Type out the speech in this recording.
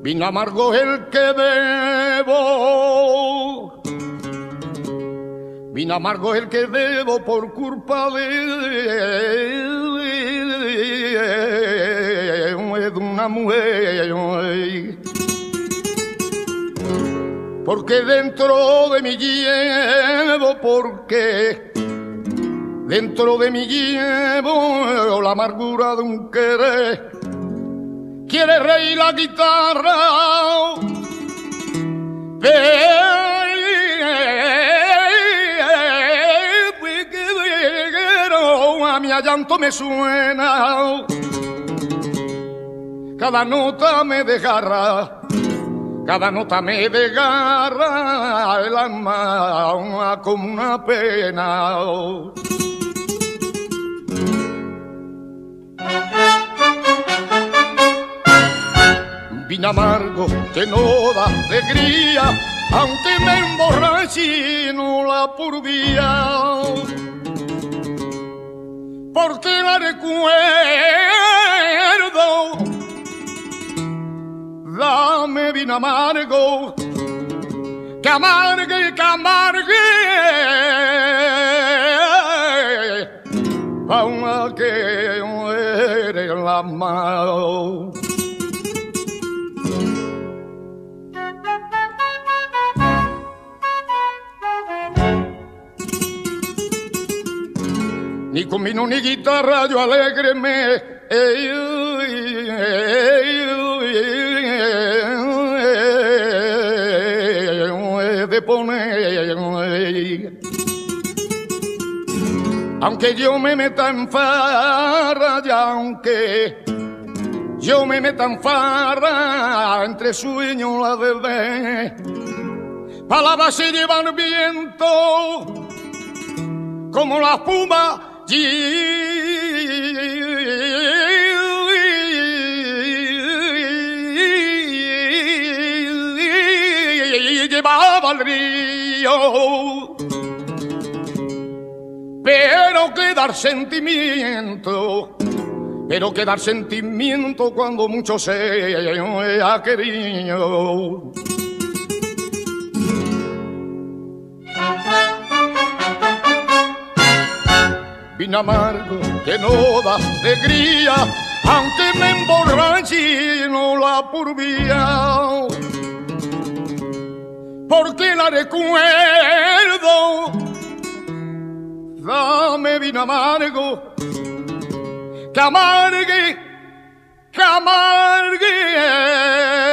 Vino amargo el que debo, vino amargo el que debo por culpa de una mujer. Porque dentro de mí llevo, porque dentro de mí llevo la amargura de un querer. Quiere reír la guitarra, pero a mi llanto me suena. Cada nota me desgarra, cada nota me desgarra el alma como una pena. Vino amargo que no da alegría, aunque me emborrache no la purvía. Porque la recuerdo, dame vino amargo, que amargue, que amargue, pa' que muere la mano. Ni con vino ni guitarra yo alégreme, de poner. Aunque yo me meta en farra, ya aunque yo me meta en farra, entre sueños la bebé, palabras se llevan viento como la espuma. Llevaba al río, pero quedar sentimiento, pero quedar sentimiento cuando mucho se ha querido. Vino amargo que no da alegría, aunque me emborrache no la purvía. Porque la recuerdo, dame vino amargo, que amargue, que amargue.